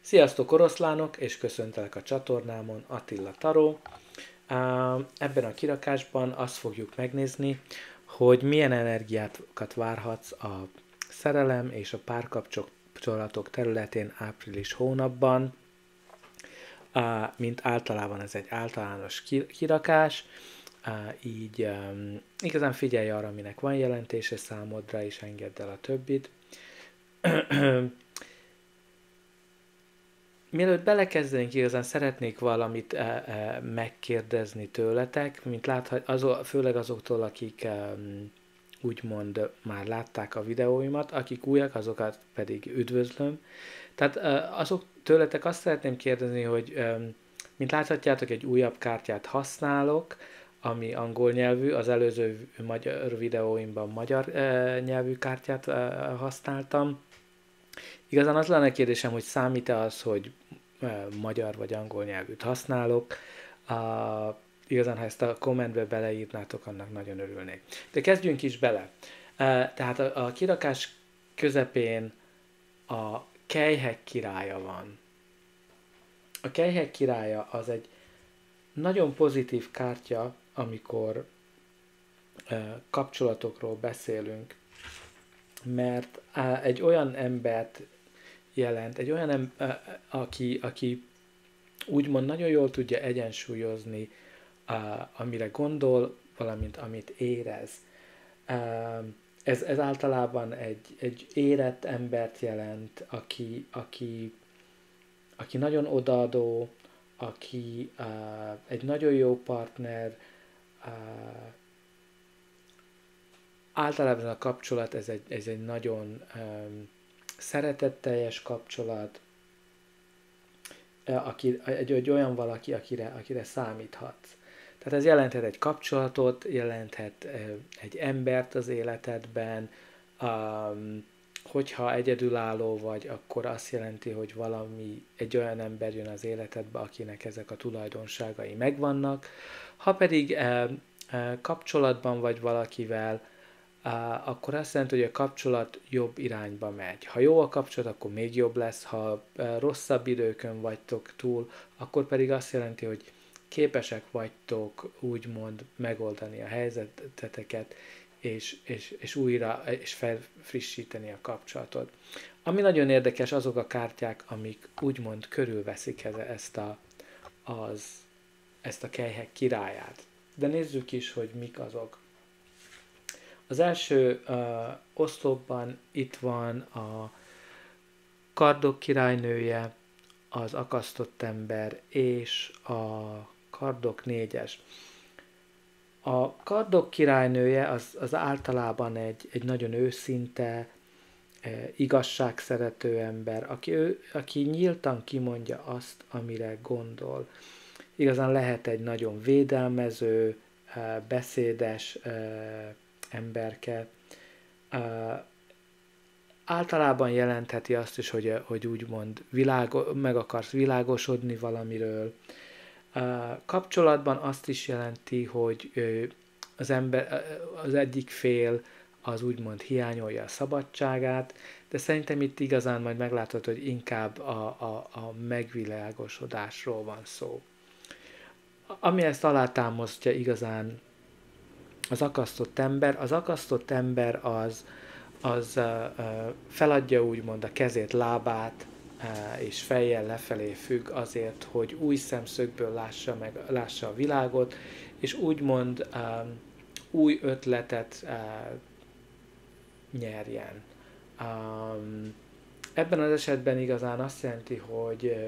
Sziasztok oroszlánok, és köszöntelek a csatornámon, Attila Taró. Ebben a kirakásban azt fogjuk megnézni, hogy milyen energiákat várhatsz a szerelem és a párkapcsolatok területén április hónapban. Mint általában ez egy általános kirakás, így igazán figyelj arra, aminek van jelentése számodra, és engedd el a többit. Mielőtt belekezdenénk, igazán szeretnék valamit megkérdezni tőletek, mint főleg azoktól, akik úgymond már látták a videóimat, akik újak, azokat pedig üdvözlöm. Tehát azok tőletek azt szeretném kérdezni, hogy mint láthatjátok, egy újabb kártyát használok, ami angol nyelvű, az előző magyar videóimban magyar nyelvű kártyát használtam. Igazán az lenne a kérdésem, hogy számít-e az, hogy magyar vagy angol nyelvűt használok. Igazán, ha ezt a kommentbe beleírnátok, annak nagyon örülnék. De kezdjünk is bele. Tehát a kirakás közepén a kelyhek királya van. A kelyhek királya az egy nagyon pozitív kártya, amikor kapcsolatokról beszélünk, mert egy olyan embert jelent, egy olyan aki úgymond nagyon jól tudja egyensúlyozni, amire gondol, valamint amit érez. Ez általában egy érett embert jelent, aki nagyon odaadó, aki egy nagyon jó partner. Általában a kapcsolat ez egy nagyon szeretetteljes kapcsolat, egy olyan valaki, akire számíthatsz. Tehát ez jelenthet egy kapcsolatot, jelenthet egy embert az életedben, hogyha egyedülálló vagy, akkor azt jelenti, hogy egy olyan ember jön az életedbe, akinek ezek a tulajdonságai megvannak. Ha pedig kapcsolatban vagy valakivel, akkor azt jelenti, hogy a kapcsolat jobb irányba megy. Ha jó a kapcsolat, akkor még jobb lesz, ha rosszabb időkön vagytok túl, akkor pedig azt jelenti, hogy képesek vagytok úgymond megoldani a helyzeteteket, és újra és felfrissíteni a kapcsolatot. Ami nagyon érdekes, azok a kártyák, amik úgymond körülveszik ezt a kelyhek királyát. De nézzük is, hogy mik azok. Az első oszlopban itt van a kardok királynője, az akasztott ember és a kardok négyes. A kardok királynője az általában egy nagyon őszinte, igazságszerető ember, aki nyíltan kimondja azt, amire gondol. Igazán lehet egy nagyon védelmező, beszédes emberke. Általában jelentheti azt is, hogy úgymond meg akarsz világosodni valamiről. Kapcsolatban azt is jelenti, hogy az egyik fél az úgymond hiányolja a szabadságát, de szerintem itt igazán majd meglátod, hogy inkább a megvilágosodásról van szó. Ami ezt alátámasztja igazán az akasztott ember az feladja úgymond a kezét, lábát, és fejjel lefelé függ azért, hogy új szemszögből lássa a világot, és úgymond új ötletet nyerjen. Ebben az esetben igazán azt jelenti, hogy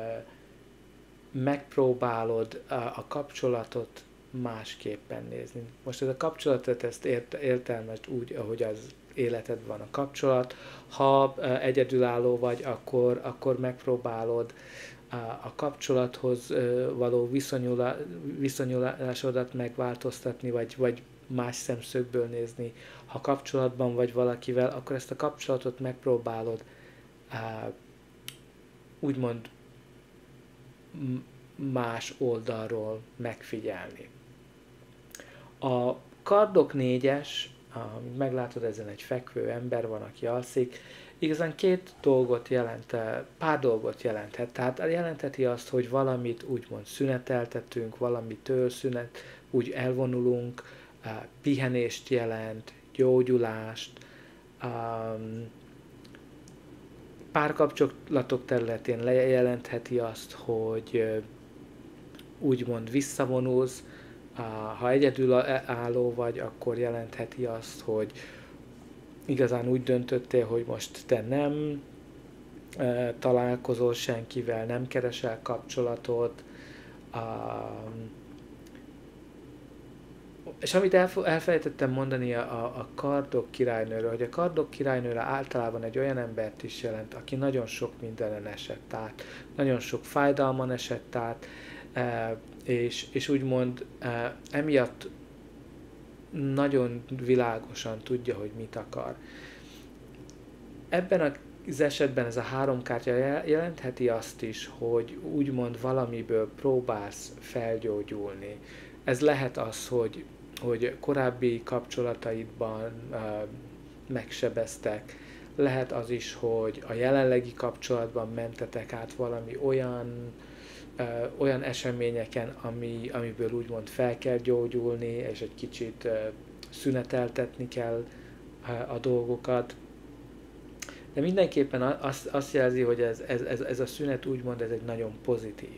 megpróbálod a kapcsolatot másképpen nézni. Most ez a kapcsolatot, ezt értelmezd úgy, ahogy az életed van a kapcsolat. Ha egyedülálló vagy, akkor megpróbálod a kapcsolathoz való viszonyulásodat megváltoztatni, vagy más szemszögből nézni. Ha kapcsolatban vagy valakivel, akkor ezt a kapcsolatot megpróbálod úgymond más oldalról megfigyelni. A kardok négyes, meglátod, ezen egy fekvő ember van, aki alszik, Igazán pár dolgot jelenthet. Tehát jelentheti azt, hogy valamit úgymond szüneteltetünk, valamitől úgy elvonulunk, pihenést jelent, gyógyulást, párkapcsolatok területén jelentheti azt, hogy úgymond visszavonulsz, ha egyedülálló vagy, akkor jelentheti azt, hogy igazán úgy döntöttél, hogy most te nem találkozol senkivel, nem keresel kapcsolatot, és amit elfelejtettem mondani a kardok királynőről, hogy a kardok királynőre általában egy olyan embert is jelent, aki nagyon sok mindenen esett át, nagyon sok fájdalman esett át, és úgymond emiatt nagyon világosan tudja, hogy mit akar. Ebben az esetben ez a 3 kártya jelentheti azt is, hogy úgymond valamiből próbálsz felgyógyulni. Ez lehet az, hogy korábbi kapcsolataidban megsebeztek, lehet az is, hogy a jelenlegi kapcsolatban mentetek át valami olyan eseményeken, amiből úgymond fel kell gyógyulni, és egy kicsit szüneteltetni kell a dolgokat. De mindenképpen azt jelzi, hogy ez a szünet úgymond ez egy nagyon pozitív.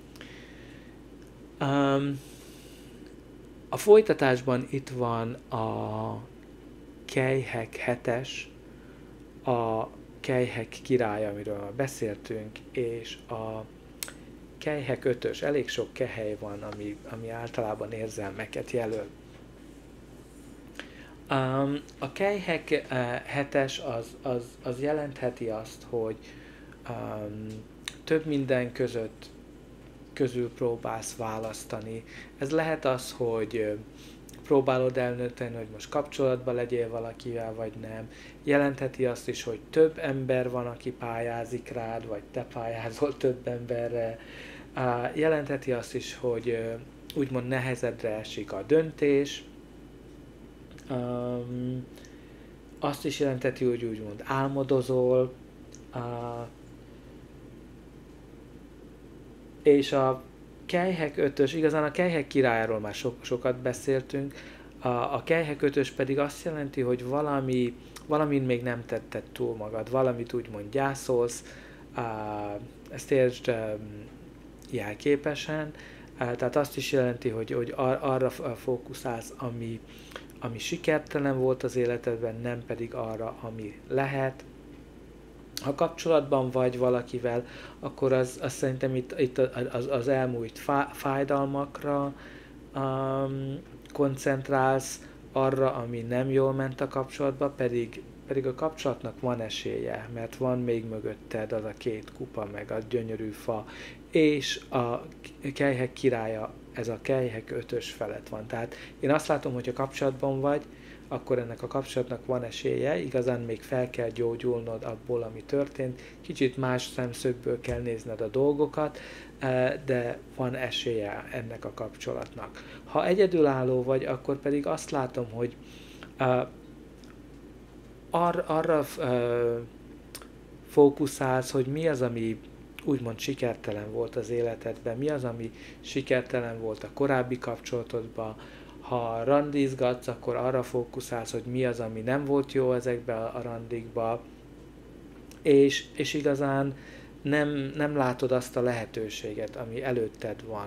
A folytatásban itt van a kelyhek 7-es, a kelyhek királya, amiről már beszéltünk, és a kelyhek 5-ös. Elég sok kehely van, ami általában érzelmeket jelöl. A kelyhek 7-es az jelentheti azt, hogy több minden közül próbálsz választani. Ez lehet az, hogy próbálod eldönteni, hogy most kapcsolatban legyél valakivel, vagy nem. Jelentheti azt is, hogy több ember van, aki pályázik rád, vagy te pályázol több emberre. Jelentheti azt is, hogy úgymond nehezedre esik a döntés. Azt is jelentheti, hogy úgymond álmodozol. És a kelyhek 5-ös, igazán a kelyhek királyáról már sokat beszéltünk, a kelyhek 5-ös pedig azt jelenti, hogy valamin még nem tetted túl magad, valamit úgymond gyászolsz, ezt értsd jelképesen, tehát azt is jelenti, hogy arra fókuszálsz, ami sikertelen volt az életedben, nem pedig arra, ami lehet. Ha kapcsolatban vagy valakivel, akkor az szerintem itt az elmúlt fájdalmakra koncentrálsz, arra, ami nem jól ment a kapcsolatban, pedig a kapcsolatnak van esélye, mert van még mögötted az a 2 kupa, meg a gyönyörű fa, és a kelyhek királya, ez a kelyhek 5-ös felett van. Tehát én azt látom, hogy a kapcsolatban vagy, akkor ennek a kapcsolatnak van esélye, igazán még fel kell gyógyulnod abból, ami történt, kicsit más szemszögből kell nézned a dolgokat, de van esélye ennek a kapcsolatnak. Ha egyedülálló vagy, akkor pedig azt látom, hogy arra fókuszálsz, hogy mi az, ami úgymond sikertelen volt az életedben, mi az, ami sikertelen volt a korábbi kapcsolatodban. Ha randizgatsz, akkor arra fókuszálsz, hogy mi az, ami nem volt jó ezekbe a randikba, és igazán nem látod azt a lehetőséget, ami előtted van,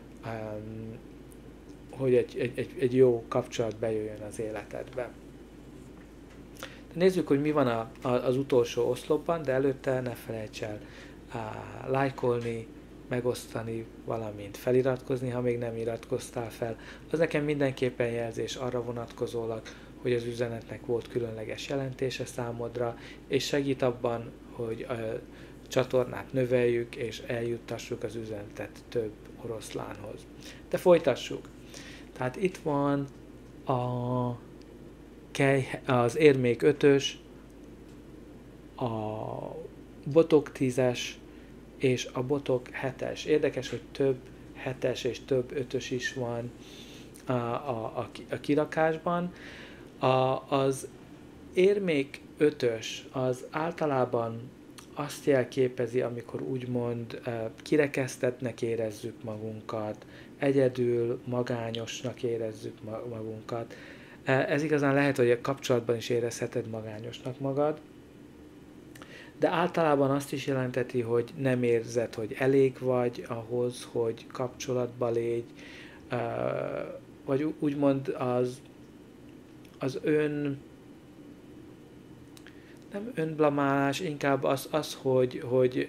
hogy egy jó kapcsolat bejöjjön az életedbe. Nézzük, hogy mi van az utolsó oszlopban, de előtte ne felejts el lájkolni, megosztani, valamint feliratkozni, ha még nem iratkoztál fel. Az nekem mindenképpen jelzés arra vonatkozólag, hogy az üzenetnek volt különleges jelentése számodra, és segít abban, hogy a csatornát növeljük, és eljuttassuk az üzenetet több oroszlánhoz. De folytassuk. Tehát itt van az érmék 5-ös, a botok 10-es, és a botok 7-es. Érdekes, hogy több 7-es és több 5-ös is van a kirakásban. Az érmék 5-ös az általában azt jelképezi, amikor úgymond kirekesztettnek érezzük magunkat, egyedül, magányosnak érezzük magunkat. Ez igazán lehet, hogy a kapcsolatban is érezheted magányosnak magad, de általában azt is jelenteti, hogy nem érzed, hogy elég vagy ahhoz, hogy kapcsolatba légy, vagy úgymond az nem önblamálás, inkább az hogy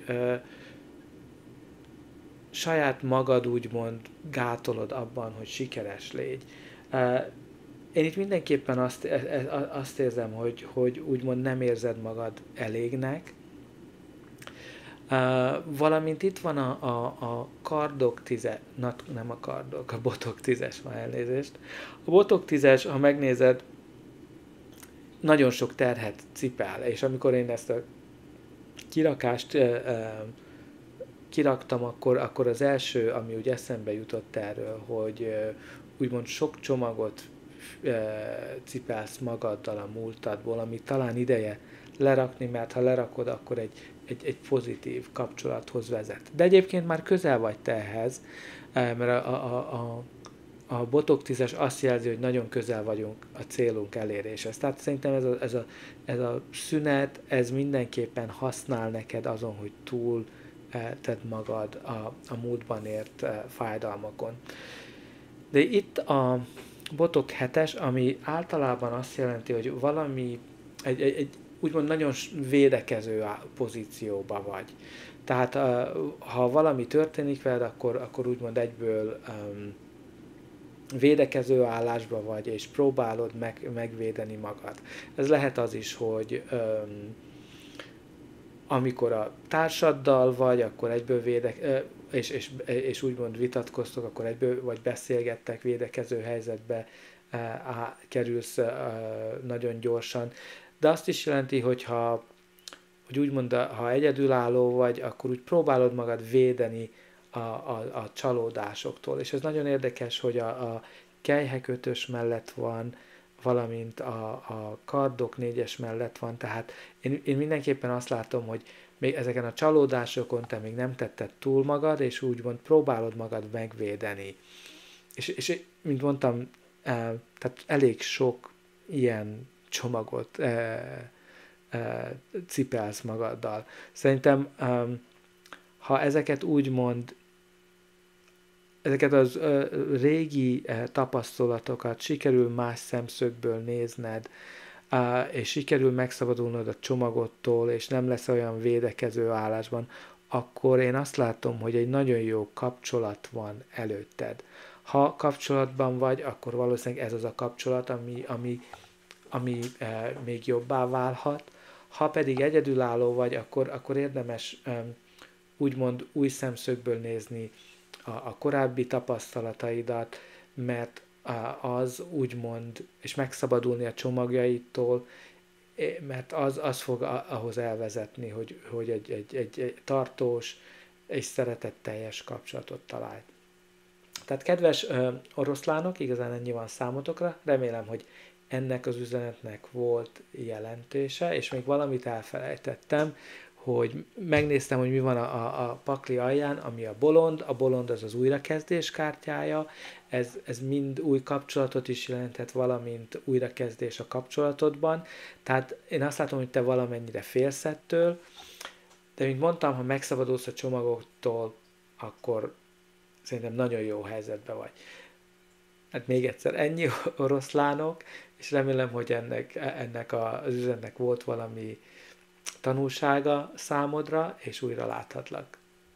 saját magad úgymond gátolod abban, hogy sikeres légy. Én itt mindenképpen azt érzem, hogy úgymond nem érzed magad elégnek, valamint itt van a kardok 10, nem a kardok, a botok 10-es, már elnézést. A botok 10-es, ha megnézed, nagyon sok terhet cipel, és amikor én ezt a kirakást kiraktam, akkor az első, ami úgy eszembe jutott erről, hogy úgymond sok csomagot cipelsz magaddal a múltadból, ami talán ideje lerakni, mert ha lerakod, akkor egy pozitív kapcsolathoz vezet. De egyébként már közel vagy te ehhez, mert a botok 10-es azt jelzi, hogy nagyon közel vagyunk a célunk eléréshez. Tehát szerintem ez a szünet, ez mindenképpen használ neked azon, hogy túl tedd magad a múltban ért fájdalmakon. De itt a botok 7-es, ami általában azt jelenti, hogy valami, egy úgymond nagyon védekező pozícióba vagy. Tehát ha valami történik veled, akkor úgymond egyből védekező állásba vagy, és próbálod megvédeni magad. Ez lehet az is, hogy amikor a társaddal vagy, akkor egyből és úgymond vitatkoztok, akkor egyből vagy beszélgettek, védekező helyzetbe kerülsz nagyon gyorsan. De azt is jelenti, hogy úgymond, ha egyedülálló vagy, akkor úgy próbálod magad védeni a csalódásoktól. És ez nagyon érdekes, hogy a kelyhek 5-ös mellett van, valamint a kardok 4-es mellett van, tehát én mindenképpen azt látom, hogy még ezeken a csalódásokon te még nem tetted túl magad, és úgymond próbálod magad megvédeni. És mint mondtam, tehát elég sok ilyen csomagot cipelsz magaddal. Szerintem, ha ezeket úgymond, ezeket az régi tapasztalatokat sikerül más szemszögből nézned, és sikerül megszabadulnod a csomagottól, és nem lesz olyan védekező állásban, akkor én azt látom, hogy egy nagyon jó kapcsolat van előtted. Ha kapcsolatban vagy, akkor valószínűleg ez az a kapcsolat, ami még jobbá válhat. Ha pedig egyedülálló vagy, akkor érdemes úgymond új szemszögből nézni a korábbi tapasztalataidat, mert az úgymond, és megszabadulni a csomagjaitól, mert az fog ahhoz elvezetni, hogy egy tartós és szeretetteljes kapcsolatot találj. Tehát kedves oroszlánok, igazán ennyi van számotokra, remélem, hogy ennek az üzenetnek volt jelentése, és még valamit elfelejtettem, hogy megnéztem, hogy mi van a pakli alján, ami a bolond az az újrakezdés kártyája, ez mind új kapcsolatot is jelenthet, valamint újrakezdés a kapcsolatodban, tehát én azt látom, hogy te valamennyire félsz ettől, de mint mondtam, ha megszabadulsz a csomagoktól, akkor szerintem nagyon jó helyzetben vagy. Hát még egyszer ennyi oroszlánok, és remélem, hogy ennek az üzenetnek volt valami tanulsága számodra, és újra láthatlak.